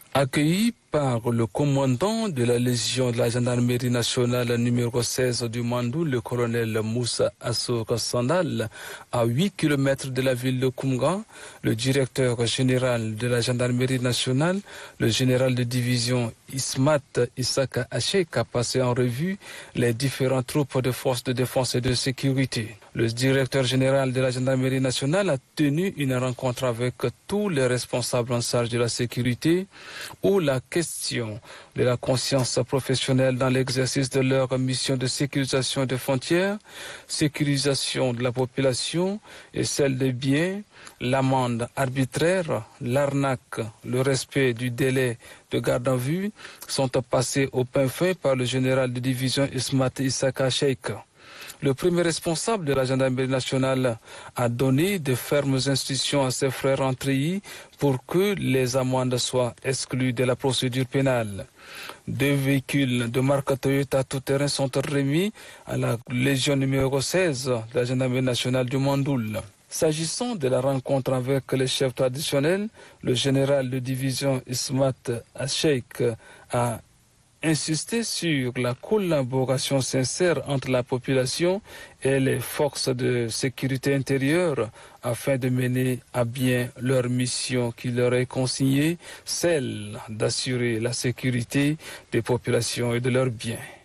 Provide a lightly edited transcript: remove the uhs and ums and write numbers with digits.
Accueilli par le commandant de la Légion de la gendarmerie nationale numéro 16 du Mandou, le colonel Moussa Assoka Sandal, à 8 km de la ville de Koumga, le directeur général de la gendarmerie nationale, le général de division Ismat Issaka Achek, a passé en revue les différentes troupes de forces de défense et de sécurité. Le directeur général de la gendarmerie nationale a tenu une rencontre avec tous les responsables en charge de la sécurité, où la question de la conscience professionnelle dans l'exercice de leur mission de sécurisation des frontières, sécurisation de la population et celle des biens, l'amende arbitraire, l'arnaque, le respect du délai de garde en vue sont passés au pain fin par le général de division Ismat Issaka Sheikh. Le premier responsable de la gendarmerie nationale a donné de fermes instructions à ses frères en treillis pour que les amendes soient exclues de la procédure pénale. 2 véhicules de marque Toyota tout-terrain sont remis à la Légion numéro 16 de la gendarmerie nationale du Mandoul. S'agissant de la rencontre avec les chefs traditionnels, le général de division Ismat Achek a insisté sur la collaboration sincère entre la population et les forces de sécurité intérieure afin de mener à bien leur mission qui leur est consignée, celle d'assurer la sécurité des populations et de leurs biens.